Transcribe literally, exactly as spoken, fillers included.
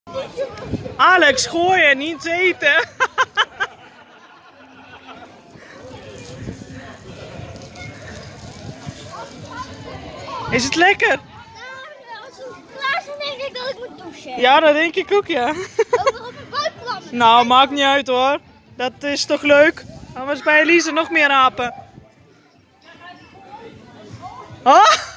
Alex, gooien, niet eten. Is het lekker? Nou, als we klaar zijn, denk ik dat ik moet douchen. Ja, dat denk ik ook, ja. Over op mijn buik kwam. Nou, maakt niet uit hoor. Dat is toch leuk? Anders bij Elise nog meer apen. Oh!